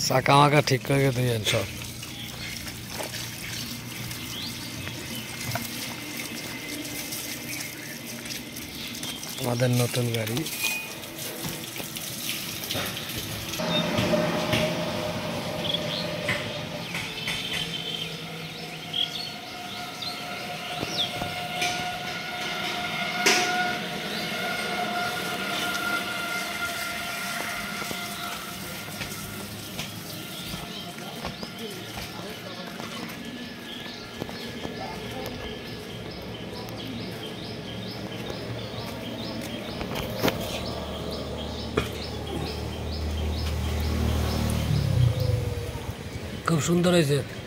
চাকা মাকা ঠিক করে দিয়েন সব। আমাদের নতুন গাড়ি। খুব সুন্দর হয়েছে।